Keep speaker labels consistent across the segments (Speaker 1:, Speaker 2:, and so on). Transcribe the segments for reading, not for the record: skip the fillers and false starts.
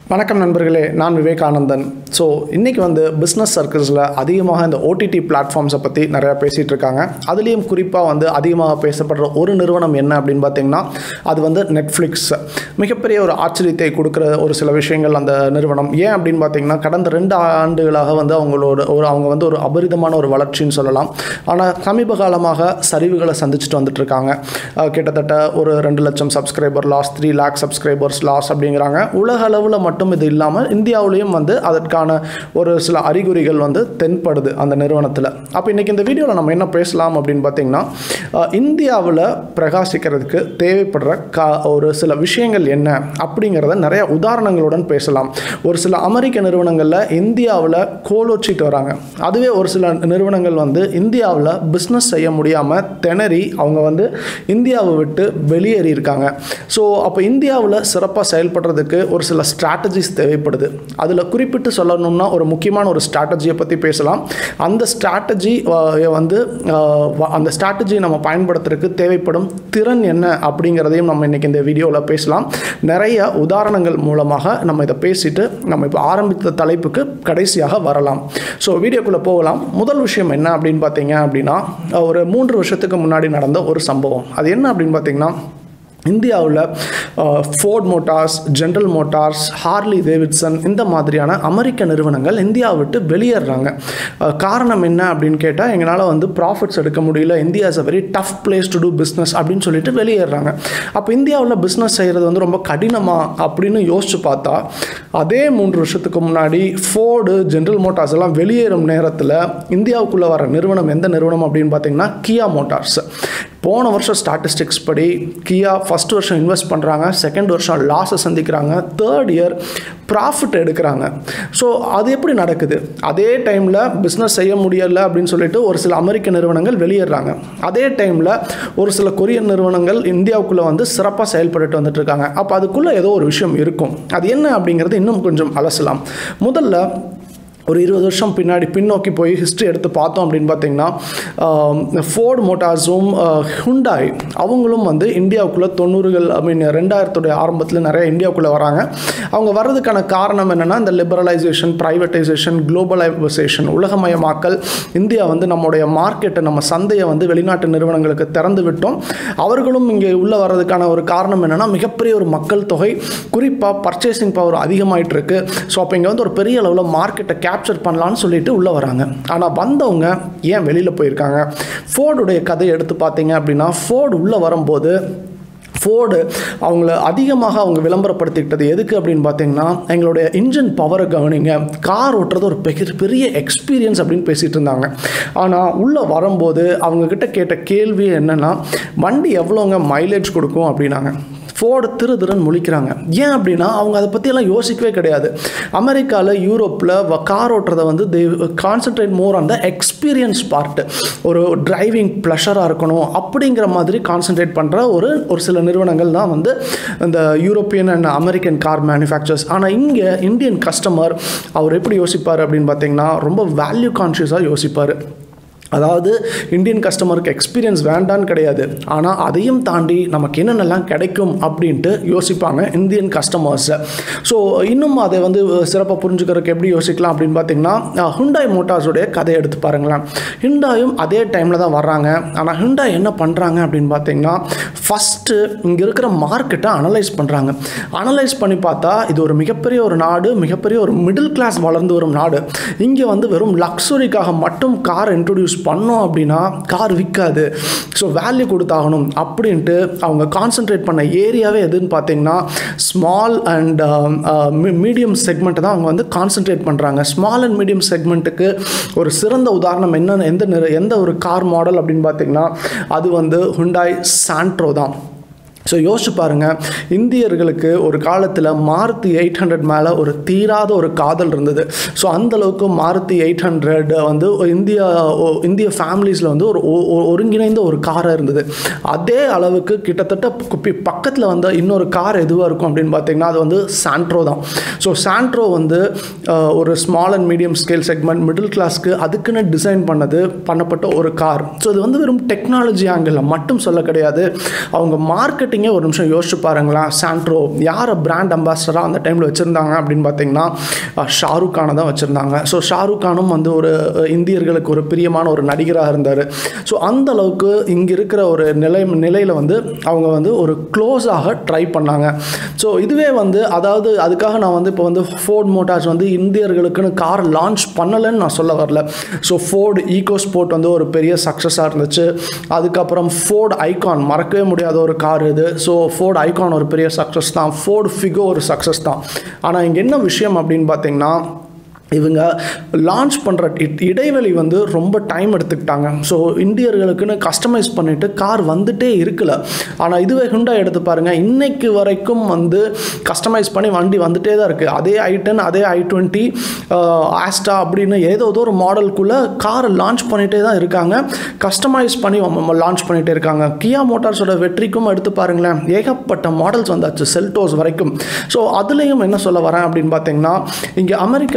Speaker 1: வணக்கம் நண்பர்களே, நான் விவேகானந்தன். ஸோ இன்றைக்கி பிஸ்னஸ் சர்க்கிள்ஸில் அதிகமாக இந்த ஓடிடி பிளாட்ஃபார்ம்ஸை பற்றி நிறையா பேசிகிட்டு இருக்காங்க. அதுலேயும் குறிப்பாக அதிகமாக பேசப்படுற ஒரு நிறுவனம் என்ன அப்படின்னு பார்த்திங்கன்னா, அது நெட்ஃப்ளிக்ஸ். மிகப்பெரிய ஒரு ஆச்சரியத்தை கொடுக்குற ஒரு சில விஷயங்கள் அந்த நிறுவனம். ஏன் அப்படின்னு பார்த்திங்கன்னா, கடந்த 2 ஆண்டுகளாக அவங்க ஒரு அபரிதமான ஒரு வளர்ச்சின்னு சொல்லலாம். ஆனால் சமீப காலமாக சரிவுகளை சந்திச்சுட்டு வந்துட்டுருக்காங்க. கிட்டத்தட்ட ஒரு 2 லட்சம் subscriber loss, 3 lakh subscribers loss அப்படிங்கிறாங்க. உலக அளவில் மட்டும் இது இல்லாமல் இந்தியாவிலையும் அதற்கான ஒரு சில அறிகுறிகள் தென்படுது அந்த நிறுவனத்தில். அப்போ இன்றைக்கி இந்த வீடியோவில் நம்ம என்ன பேசலாம் அப்படின்னு பார்த்தீங்கன்னா, இந்தியாவில் பிரகாசிக்கிறதுக்கு தேவைப்படுற ஒரு சில விஷயங்கள் என்ன அப்படிங்கிறத நிறைய உதாரணங்களுடன் பேசலாம். ஒரு சில அமெரிக்க நிறுவனங்களில் இந்தியாவில் கோலோச்சிட்டு வராங்க. அதுவே ஒரு சில நிறுவனங்கள் இந்தியாவில் பிஸ்னஸ் செய்ய முடியாமல் திணறி அவங்க இந்தியாவை விட்டு வெளியேறி இருக்காங்க. ஸோ அப்போ இந்தியாவில் சிறப்பாக செயல்படுறதுக்கு ஒரு சில ஸ்ட்ராட்டஜிஸ் தேவைப்படுது. அதில் குறிப்பிட்டு சொல்லணும்னா ஒரு முக்கியமான ஒரு ஸ்ட்ராட்டஜியை பற்றி பேசலாம். அந்த ஸ்ட்ராட்டஜி நம்ம பயன்படுத்துறதுக்கு தேவைப்படும் திறன் என்ன அப்படிங்கிறதையும் நம்ம இன்றைக்கி இந்த வீடியோவில் பேசலாம். நிறைய உதாரணங்கள் மூலமாக நம்ம இதை பேசிட்டு நம்ம இப்போ ஆரம்பித்த தலைப்புக்கு கடைசியாக வரலாம். ஸோ வீடியோக்குள்ளே போகலாம். முதல் விஷயம் என்ன அப்படின்னு பார்த்தீங்க அப்படின்னா, ஒரு 3 வருஷத்துக்கு முன்னாடி நடந்த ஒரு சம்பவம். அது என்ன அப்படின்னு பார்த்தீங்கன்னா, இந்தியாவில் Ford Motors, General Motors, Harley Davidson இந்த மாதிரியான அமெரிக்க நிறுவனங்கள் இந்தியாவை விட்டு வெளியேறாங்க. காரணம் என்ன அப்படின்னு கேட்டால், எங்களால் ப்ராஃபிட்ஸ் எடுக்க முடியல, India is a very tough place to do business அப்படின்னு சொல்லிட்டு வெளியேறாங்க. அப்போ இந்தியாவில் பிஸ்னஸ் செய்கிறது ரொம்ப கடினமாக அப்படின்னு யோசிச்சு பார்த்தா, அதே 3 வருஷத்துக்கு முன்னாடி ஃபோர்டு, ஜென்ரல் மோட்டார்ஸ் எல்லாம் வெளியேறும் நேரத்தில் இந்தியாவுக்குள்ளே வர நிறுவனம் எந்த நிறுவனம் அப்படின்னு பார்த்தீங்கன்னா, கியா மோட்டார்ஸ். போன வருஷம் ஸ்டாட்டிஸ்டிக்ஸ் படி கியா ஃபஸ்ட் வருஷம் இன்வெஸ்ட் பண்ணுறாங்க, செகண்ட் வருஷம் லாஸை சந்திக்கிறாங்க, தேர்ட் இயர் ப்ராஃபிட் எடுக்கிறாங்க. ஸோ அது எப்படி நடக்குது? அதே டைமில் பிஸ்னஸ் செய்ய முடியலை அப்படின்னு சொல்லிட்டு ஒரு சில அமெரிக்க நிறுவனங்கள் வெளியேறாங்க. அதே டைமில் ஒரு சில கொரியன் நிறுவனங்கள் இந்தியாவுக்குள்ளே சிறப்பாக செயல்பட்டு வந்துட்டு இருக்காங்க. அப்போ அதுக்குள்ளே ஏதோ ஒரு விஷயம் இருக்கும். அது என்ன அப்படிங்கிறது இன்னும் கொஞ்சம் அலசலாம். முதல்ல ஒரு 20 வருஷம் பின்னோக்கி போய் ஹிஸ்ட்ரி எடுத்து பார்த்தோம் அப்படின்னு பார்த்தீங்கன்னா, ஃபோர்ட் மோட்டார்ஸும் ஹுண்டாய் அவங்களும் இந்தியாவுக்குள்ளே 90கள் 2000 ஆரம்பத்தில் நிறைய இந்தியாவுக்குள்ளே வராங்க. அவங்க வர்றதுக்கான காரணம் என்னென்னா, இந்த லிபரலைசேஷன், ப்ரைவேட்டைசேஷன், குளோபலைசேஷன், உலகமயமாக்கல். இந்தியா நம்முடைய மார்க்கெட்டை, நம்ம சந்தையை வெளிநாட்டு நிறுவனங்களுக்கு திறந்து விட்டோம். அவர்களும் இங்கே உள்ளே வர்றதுக்கான ஒரு காரணம் என்னென்னா, மிகப்பெரிய ஒரு மக்கள் தொகை, குறிப்பாக பர்ச்சேசிங் பவர் அதிகமாகிட்டு இருக்கு. ஸோ அப்போ இங்கே ஒரு பெரிய அளவில் மார்க்கெட்டை கேப்சர் பண்ணலான்னு சொல்லிட்டு உள்ளே வராங்க. ஆனால் வந்தவங்க ஏன் வெளியில் போயிருக்காங்க? ஃபோர்டுடைய கதையை எடுத்து பார்த்தீங்க அப்படின்னா, ஃபோர்டு உள்ளே வரும்போது ஃபோர்டு அதிகமாக விளம்பரப்படுத்திக்கிட்டது எதுக்கு அப்படின்னு பார்த்தீங்கன்னா, எங்களுடைய இன்ஜின் பவரை கவனிங்க, கார் ஓட்டுறது ஒரு பெரிய எக்ஸ்பீரியன்ஸ் அப்படின்னு பேசிகிட்டு இருந்தாங்க. ஆனால் உள்ளே வரும்போது அவங்கக்கிட்ட கேட்ட கேள்வி என்னென்னா, வண்டி எவ்வளோங்க மைலேஜ் கொடுக்கும் அப்படின்னாங்க. ஃபோர்டு திருன்னு முழிக்கிறாங்க. ஏன் அப்படின்னா, அவங்க அதை பற்றியெல்லாம் யோசிக்கவே கிடையாது. அமெரிக்காவில், யூரோப்பில் கார் ஓட்டுறதை they concentrate more on the experience part. ஒரு டிரைவிங் ப்ளஷராக இருக்கணும் அப்படிங்கிற மாதிரி கான்சன்ட்ரேட் பண்ணுற ஒரு சில நிறுவனங்கள் தான் இந்த European and American car manufacturers. ஆனால் இங்கே இந்தியன் கஸ்டமர் அவர் எப்படி யோசிப்பார் அப்படின்னு பார்த்தீங்கன்னா, ரொம்ப வேல்யூ கான்ஷியஸாக யோசிப்பார். அதாவது இந்தியன் கஸ்டமருக்கு எக்ஸ்பீரியன்ஸ் வேண்டான்னு கிடையாது, ஆனால் அதையும் தாண்டி நமக்கு என்னென்னலாம் கிடைக்கும் அப்படின்ட்டு யோசிப்பாங்க இந்தியன் கஸ்டமர்ஸை. ஸோ இன்னும் அதை சிறப்பாக புரிஞ்சுக்கிறதுக்கு எப்படி யோசிக்கலாம் அப்படின்னு பார்த்தீங்கன்னா, ஹுண்டாய் மோட்டார்ஸுடைய கதையை எடுத்து பாருங்களேன். ஹுண்டாயும் அதே டைமில் தான் வர்றாங்க. ஆனால் ஹுண்டாய் என்ன பண்ணுறாங்க அப்படின்னு பார்த்தீங்கன்னா, ஃபஸ்ட்டு இங்கே இருக்கிற மார்க்கெட்டை அனலைஸ் பண்ணுறாங்க. அனலைஸ் பண்ணி பார்த்தா, இது ஒரு மிகப்பெரிய ஒரு நாடு, மிகப்பெரிய ஒரு மிடில் கிளாஸ் வளர்ந்து வரும் நாடு. இங்கே வெறும் லக்ஸுரிக்காக மட்டும் கார் இன்ட்ரடியூஸ் பண்ணோம் அப்படின்னா கார் விற்காது. ஸோ வேல்யூ கொடுத்தாகணும் அப்படின்ட்டு அவங்க கான்சென்ட்ரேட் பண்ண ஏரியாவே எதுன்னு பார்த்தீங்கன்னா, ஸ்மால் அண்ட் மீடியம் செக்மெண்ட்டை தான் அவங்க கான்சென்ட்ரேட் பண்ணுறாங்க. ஸ்மால் அண்ட் மீடியம் செக்மெண்ட்டுக்கு ஒரு சிறந்த உதாரணம் எந்த ஒரு கார் மாடல் அப்படின்னு பார்த்தீங்கன்னா, அது ஹுண்டாய் சாண்ட்ரோ தான். ஸோ யோசிச்சு பாருங்கள், இந்தியர்களுக்கு ஒரு காலத்தில் மாருதி 800 மேலே ஒரு தீராத ஒரு காதல் இருந்தது. ஸோ அந்தளவுக்கு மாருதி 800 இந்திய ஃபேமிலிஸில் ஒரு ஒருங்கிணைந்த ஒரு காராக இருந்தது. அதே அளவுக்கு கிட்டத்தட்ட பக்கத்தில் இன்னொரு கார் எதுவாக இருக்கும் அப்படின்னு பார்த்தீங்கன்னா, அது சாண்ட்ரோ தான். ஸோ சாண்ட்ரோ ஒரு small and medium scale segment, middle கிளாஸ்க்கு அதுக்குன்னு டிசைன் பண்ணப்பட்ட ஒரு கார். ஸோ இது வெறும் டெக்னாலஜி ஆங்கிளில் மட்டும் சொல்ல கிடையாது, அவங்க மார்க்கெட்டிங் கேட்பீங்க, ஒரு நிமிஷம் யோசிச்சு பாருங்களேன். சாண்ட்ரோ யாரை பிராண்ட் அம்பாசடராக அந்த டைமில் வச்சுருந்தாங்க அப்படின்னு பார்த்தீங்கன்னா ஷாருக் கானை தான் வச்சுருந்தாங்க. ஸோ ஷாருக் கானும் வந்து ஒரு இந்தியர்களுக்கு ஒரு பிரியமான ஒரு நடிகராக இருந்தார். ஸோ அந்த அளவுக்கு இங்கே இருக்கிற ஒரு நிலையில் வந்து அவங்க வந்து ஒரு க்ளோஸாக ட்ரை பண்ணாங்க. ஸோ இதுவே வந்து அதாவது அதுக்காக நான் வந்து இப்போ வந்து ஃபோர்ட் மோட்டார்ஸ் வந்து இந்தியர்களுக்குன்னு கார் லான்ச் பண்ணலைன்னு நான் சொல்ல வரல. ஸோ ஃபோர்டு ஈகோ ஸ்போர்ட் வந்து ஒரு பெரிய சக்ஸஸாக இருந்துச்சு. அதுக்கப்புறம் ஃபோர்டு ஐகான் மறக்கவே முடியாத ஒரு கார் இது. ஸோ ஃபோர்டு ஐகான் ஒரு பெரிய சக்ஸஸ் தான். ஃபோர்டு ஃபிகோ ஒரு சக்ஸஸ் தான். ஆனால் இங்கே என்ன விஷயம் அப்படின்னு பார்த்தீங்கன்னா, இவங்க லான்ச் பண்ணுற இடைவெளி வந்து ரொம்ப டைம் எடுத்துக்கிட்டாங்க. ஸோ இந்தியர்களுக்குன்னு கஸ்டமைஸ் பண்ணிவிட்டு கார் வந்துட்டே இருக்கல. ஆனால் இதுவே Hyundai எடுத்து பாருங்கள், இன்னைக்கு வரைக்கும் வந்து கஸ்டமைஸ் பண்ணி வண்டி வந்துட்டே தான் இருக்குது. அதே i10, அதே i20, ஆஸ்டா அப்படின்னு ஏதோ ஒரு மாடலுக்குள்ளே காரை லான்ச் பண்ணிகிட்டே தான் இருக்காங்க. கஸ்டமைஸ் பண்ணி லான்ச் பண்ணிகிட்டே இருக்காங்க. கியா மோட்டார்ஸோட வெற்றிக்கும் எடுத்து பாருங்களேன், ஏகப்பட்ட மாடல்ஸ் வந்தாச்சு, செல்டோஸ் வரைக்கும். ஸோ அதுலேயும் என்ன சொல்ல வரேன் அப்படின்னு பார்த்தீங்கன்னா, இங்கே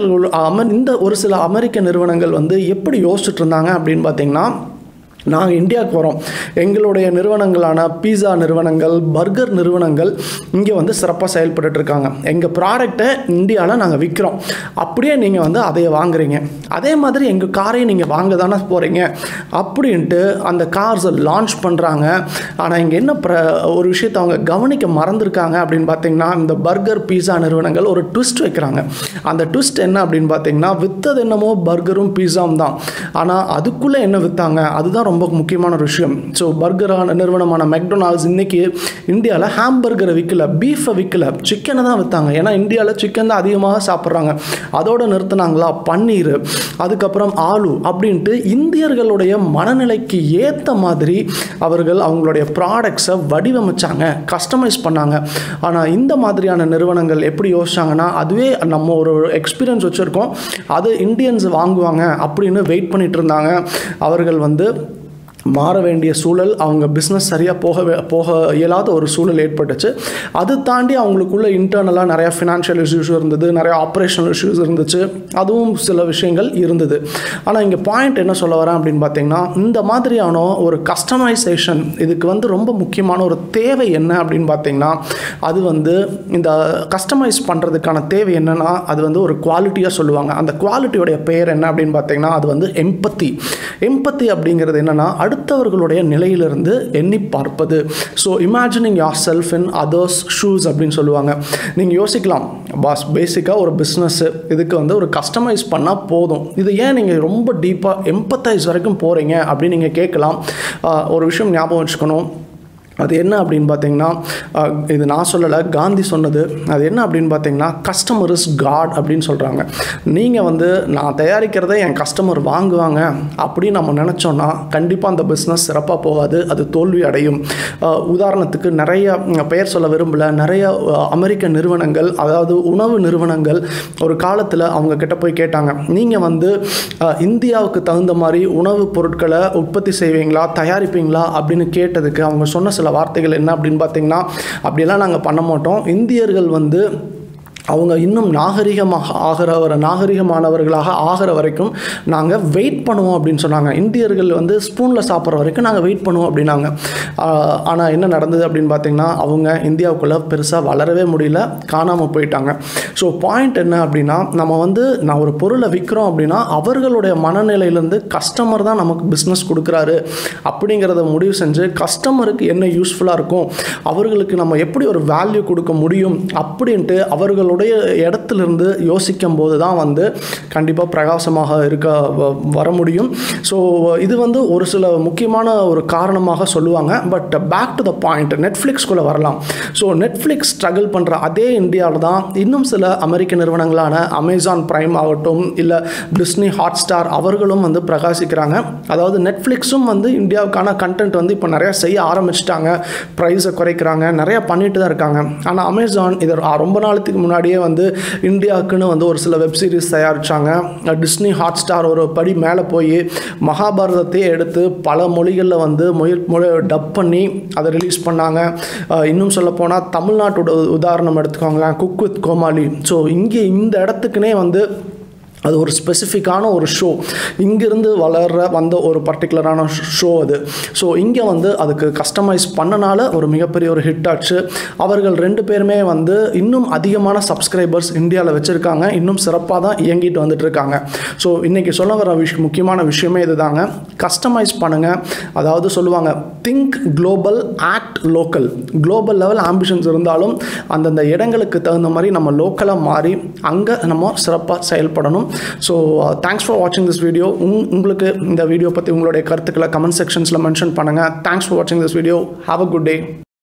Speaker 1: இந்த ஒரு சில அமெரிக்க நிறுவனங்கள் வந்து எப்படி யோசிச்சுட்டு இருந்தாங்க அப்படின்னு பார்த்தீங்கன்னா, நாங்கள் இந்தியாவுக்கு வரோம், எங்களுடைய நிறுவனங்களான பீஸா நிறுவனங்கள், பர்கர் நிறுவனங்கள் இங்கே வந்து சிறப்பாக செயல்பட்டு இருக்காங்க. எங்கள் ப்ராடக்டை இந்தியாவில் நாங்கள் விற்கிறோம், அப்படியே நீங்கள் வந்து அதை வாங்குறீங்க, அதே மாதிரி எங்கள் காரையும் நீங்கள் வாங்க தானே போகிறீங்க அப்படின்ட்டு அந்த கார்ஸை லான்ச் பண்ணுறாங்க. ஆனால் இங்கே என்ன ஒரு விஷயத்தை அவங்க கவனிக்க மறந்துருக்காங்க அப்படின்னு பார்த்தீங்கன்னா, இந்த பர்கர் பீஸா நிறுவனங்கள் ஒரு ட்விஸ்ட் வைக்கிறாங்க. அந்த ட்விஸ்ட் என்ன அப்படின்னு பார்த்தீங்கன்னா, விற்றது என்னமோ பர்கரும் பீஸாவும் தான், ஆனால் அதுக்குள்ளே என்ன விற்றாங்க அதுதான் ரொம்ப முக்கியமான ஒரு விஷயம். ஸோ பர்கரான நிறுவனமான மெக்டொனால்ட்ஸ் இன்னைக்கு இந்தியாவில் ஹாம்பர்கரை விற்கல, பீஃபை விற்கல, சிக்கனை தான் விற்றாங்க. ஏன்னா இந்தியாவில் சிக்கன் தான் அதிகமாக சாப்பிட்றாங்க. அதோட நிறுத்தினாங்களா பன்னீர், அதுக்கப்புறம் ஆலு அப்படின்ட்டு இந்தியர்களுடைய மனநிலைக்கு ஏற்ற மாதிரி அவர்கள் அவங்களுடைய ப்ராடக்ட்ஸை வடிவமைச்சாங்க, கஸ்டமைஸ் பண்ணாங்க. ஆனால் இந்த மாதிரியான நிறுவனங்கள் எப்படி யோசிச்சாங்கன்னா, அதுவே நம்ம ஒரு எக்ஸ்பீரியன்ஸ் வச்சுருக்கோம், அது இந்தியன்ஸ் வாங்குவாங்க அப்படின்னு வெயிட் பண்ணிட்டு இருந்தாங்க. அவர்கள் வந்து மாற வேண்டிய சூழல், அவங்க பிஸ்னஸ் சரியாக போக இயலாத ஒரு சூழல் ஏற்பட்டுச்சு. அது தாண்டி அவங்களுக்குள்ள இன்டர்னலாக நிறையா ஃபினான்ஷியல் இஷ்யூஸ் இருந்தது, நிறையா ஆப்ரேஷனல் இஷ்யூஸ் இருந்துச்சு, அதுவும் சில விஷயங்கள் இருந்தது. ஆனால் இங்கே பாயிண்ட் என்ன சொல்ல வரேன் அப்படின்னு பார்த்தீங்கன்னா, இந்த மாதிரியான ஒரு கஸ்டமைசேஷன் இதுக்கு வந்து ரொம்ப முக்கியமான ஒரு தேவை என்ன அப்படின்னு பார்த்தீங்கன்னா, அது வந்து இந்த கஸ்டமைஸ் பண்ணுறதுக்கான தேவை என்னென்னா, அது வந்து ஒரு குவாலிட்டியாக சொல்லுவாங்க. அந்த குவாலிட்டியோடைய பெயர் என்ன அப்படின்னு பார்த்தீங்கன்னா, அது வந்து எம்பத்தி. எம்பத்தி அப்படிங்கிறது என்னென்னா, அடுத்தவர்களுடைய நிலையிலிருந்து எண்ணி பார்ப்பது. So imagining yourself in others shoes அப்படின்னு சொல்லுவாங்க. நீங்கள் யோசிக்கலாம், பாஸ் பேசிக்காக ஒரு பிஸ்னஸ்ஸு இதுக்கு வந்து ஒரு கஸ்டமைஸ் பண்ணால் போதும், இது ஏன் நீங்கள் ரொம்ப டீப்பாக எம்பத்தைஸ் வரைக்கும் போகிறீங்க அப்படின்னு நீங்கள் கேட்கலாம். ஒரு விஷயம் ஞாபகம் வச்சுக்கணும், அது என்ன அப்படின்னு பார்த்தீங்கன்னா, இது நான் சொல்லலை, காந்தி சொன்னது. அது என்ன அப்படின்னு பார்த்தீங்கன்னா, கஸ்டமர் இஸ் காட் அப்படின்னு சொல்கிறாங்க. நீங்கள் வந்து நான் தயாரிக்கிறத என் கஸ்டமர் வாங்குவாங்க அப்படின்னு நம்ம நினச்சோன்னா கண்டிப்பாக அந்த பிஸ்னஸ் சிறப்பாக போகாது, அது தோல்வி அடையும். உதாரணத்துக்கு நிறைய பெயர் சொல்ல விரும்பலை, நிறைய அமெரிக்க நிறுவனங்கள், அதாவது உணவு நிறுவனங்கள் ஒரு காலத்தில் அவங்க கிட்ட போய் கேட்டாங்க, நீங்கள் வந்து இந்தியாவுக்கு தகுந்த மாதிரி உணவுப் பொருட்களை உற்பத்தி செய்வீங்களா, தயாரிப்பீங்களா அப்படின்னு கேட்டதுக்கு அவங்க சொன்ன சில வார்த்தைகள் என்ன அப்படின்னு பார்த்தீங்கன்னா, அப்படியெல்லாம் நாங்கள் பண்ண மாட்டோம், இந்தியர்கள் வந்து அவங்க இன்னும் நாகரிகமானவர்களாக ஆகிற வரைக்கும் நாங்கள் வெயிட் பண்ணுவோம் அப்படின்னு சொன்னாங்க. இந்தியர்கள் வந்து ஸ்பூனில் சாப்பிட்ற வரைக்கும் நாங்கள் வெயிட் பண்ணுவோம் அப்படின்னாங்க. ஆனால் என்ன நடந்தது அப்படின்னு பார்த்தீங்கன்னா, அவங்க இந்தியாவுக்குள்ளே பெருசாக வளரவே முடியல, காணாமல் போயிட்டாங்க. ஸோ பாயிண்ட் என்ன அப்படின்னா, நம்ம வந்து நான் ஒரு பொருளை விற்கிறோம் அப்படின்னா அவர்களுடைய மனநிலையிலேருந்து கஸ்டமர் தான் நமக்கு பிஸ்னஸ் கொடுக்குறாரு அப்படிங்கிறத முடிவு செஞ்சு கஸ்டமருக்கு என்ன யூஸ்ஃபுல்லாக இருக்கும், அவர்களுக்கு நம்ம எப்படி ஒரு வேல்யூ கொடுக்க முடியும் அப்படின்ட்டு அவர்களுடைய இடத்துலேருந்து யோசிக்கும் போது தான் வந்து கண்டிப்பாக பிரகாசமாக வர முடியும். ஸோ இது வந்து ஒரு சில முக்கியமான ஒரு காரணமாக சொல்லுவாங்க. But back to the point, நெட்ஃப்ளிக்ஸ்குள்ளே வரலாம். ஸோ நெட்ஃப்ளிக்ஸ் ஸ்ட்ரகிள் பண்ணுற அதே இந்தியாவில் தான் இன்னும் சில அமெரிக்க நிறுவனங்களான அமேசான் பிரைம் ஆகட்டும், இல்லை டிஸ்னி ஹாட்ஸ்டார் அவர்களும் வந்து பிரகாசிக்கிறாங்க. அதாவது நெட்ஃப்ளிக்ஸும் வந்து இந்தியாவுக்கான கண்டென்ட் வந்து இப்போ நிறையா செய்ய ஆரம்பிச்சிட்டாங்க, ப்ரைஸை குறைக்கிறாங்க, நிறையா பண்ணிட்டு தான் இருக்காங்க. ஆனால் அமேசான் இதை ரொம்ப நாளுக்கு முன்னாடியே வந்து இந்தியாவுக்குன்னு வந்து ஒரு சில வெப் சீரிஸ் தயாரித்தாங்க. டிஸ்னி ஹாட்ஸ்டார் ஒரு படி மேலே போய் மகாபாரதத்தையே எடுத்து பல மொழிகளில் வந்து டப் பண்ணி அதை ரிலீஸ் பண்ணாங்க. இன்னும் சொல்லப்போனால் தமிழ்நாட்டோட உதாரணம் எடுத்துக்கோங்களேன், குக் வித் கோமாளி. ஸோ இங்கே இந்த இடத்துக்குனே வந்து அது ஒரு ஸ்பெசிஃபிக்கான ஒரு ஷோ, இங்கிருந்து வந்த ஒரு பர்டிகுலரான ஷோ அது. ஸோ இங்கே வந்து அதுக்கு கஸ்டமைஸ் பண்ணனால ஒரு மிகப்பெரிய ஒரு ஹிட் ஆச்சு. அவர்கள் 2 பேருமே வந்து இன்னும் அதிகமான சப்ஸ்கிரைபர்ஸ் இந்தியாவில் வச்சுருக்காங்க, இன்னும் சிறப்பாக தான் இயங்கிட்டு வந்துட்டு இருக்காங்க. ஸோ இன்றைக்கி சொல்ல வர முக்கியமான விஷயமே இதுதாங்க, கஸ்டமைஸ் பண்ணுங்கள். அதாவது சொல்லுவாங்க think global act local. Global level ambitions இருந்தாலும் அந்தந்த இடங்களுக்கு தகுந்த மாதிரி நம்ம லோக்கலாக மாறி அங்கே நம்ம சிறப்பாக செயல்படணும். ஸோ தேங்க்ஸ் ஃபார் வாட்சிங் திஸ் வீடியோ. உங்களுக்கு இந்த வீடியோ பற்றி உங்களுடைய கருத்துக்களை கமெண்ட் செக்ஷன்ஸில் மென்ஷன் பண்ணுங்கள். தேங்க்ஸ் ஃபார் வாட்சிங் this video. Have a good day.